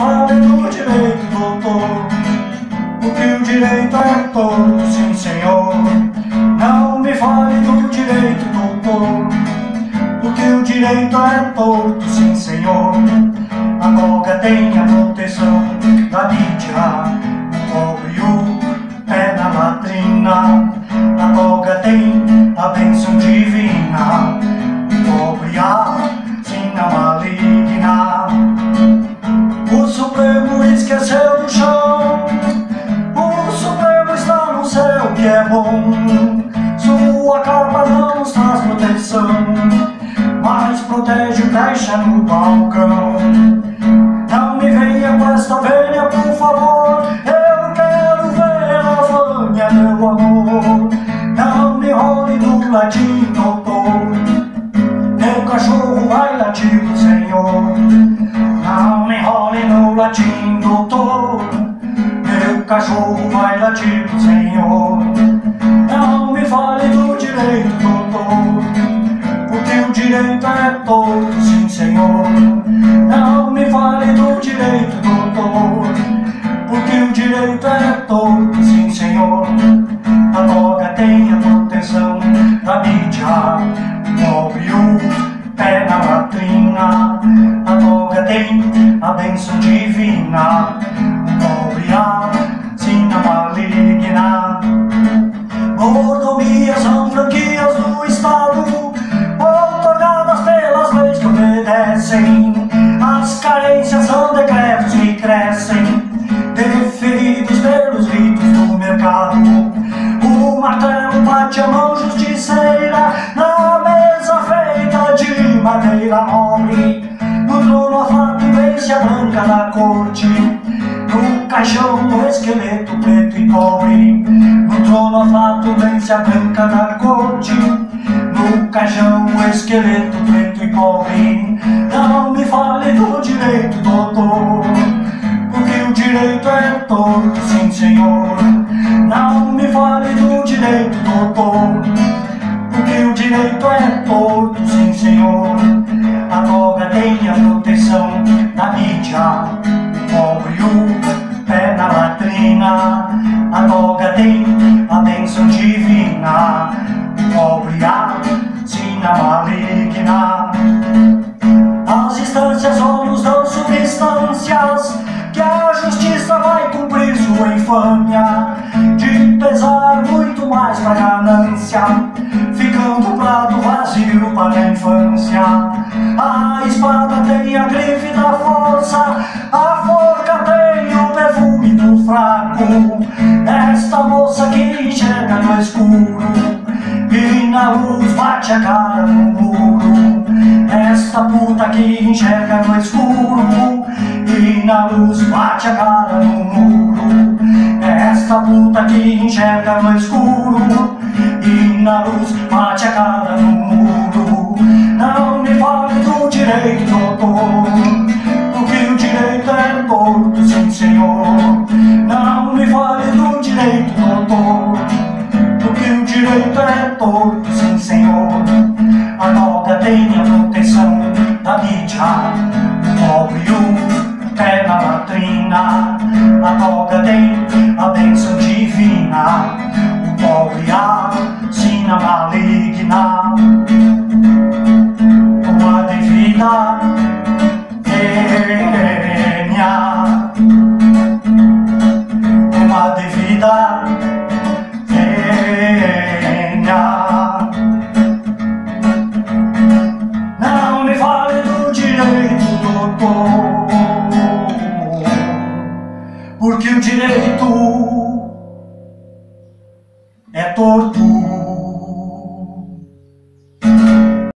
fale do direito, doutor, porque o direito é torto, sim senhor. Não me fale do direito, doutor, porque o direito é torto, sim senhor. A toga tem a proteção da mídia, o pobre e o pé na latrina. A toga tem a bênção divina, o pobre e a sina maligna. O Supremo esqueceu do chão, o Supremo está no céu que é bom. Sua capa não nos traz proteção, mas protege o brecha no balcão. Não me venha com esta velha, por favor, eu quero ver a Vânia, meu amor. Não me role no latim, doutor, meu cachorro vai latir pro senhor. Não me role no latim, doutor, meu cachorro vai latir pro senhor. Não me fale do direito, doutor, porque o direito é torto, sim senhor. Não me fale do direito, doutor, porque o direito é torto, sim senhor. A toga tem a proteção da mídia, o pobre e o pé na latrina. A toga tem a bênção divina, o pobre e a sina maligna. Mordomias são franquias do Estado, outorgadas pelas leis que obedecem. As carências são decretos que crescem, deferidos pelos ritos do mercado. O martelo bate a mão justiceira na mesa feita de madeira nobre. No trono a flatulência branca da corte, no caixão o esqueleto preto e pobre. No trono a flatulência branca da corte, no caixão o esqueleto preto e pobre. Não me fale do direito, doutor, porque o direito é torto, sim senhor. Não me fale do direito, doutor, porque o direito é torto, sim senhor. A toga tem a proteção da mídia, o pobre e o pé na latrina. A toga tem a bênção divina, o pobre e a sina maligna. As instâncias só nos dão substâncias, que a justiça vai cumprir sua infâmia, de pesar muito mais pra ganância, ficando o prato vazio para a infância. A espada tem a grife da força, a forca tem o perfume do fraco. Esta moça que enxerga no escuro e na luz bate a cara no muro. Esta puta que enxerga no escuro e na luz bate a cara no muro. Esta puta que enxerga no escuro e na luz bate a cara no muro. Não me fale do direito, doutor, porque o direito é torto, sim senhor. Não me fale do direito, doutor, porque o direito é torto, sim senhor. A toga tem a proteção da mídia, o pobre e o pé na latrina. A toga tem a bênção divina, o pobre e a sina maligna. Uma devida vênia, uma devida vênia. Não me fale do direito, doutor, porque o direito é torto.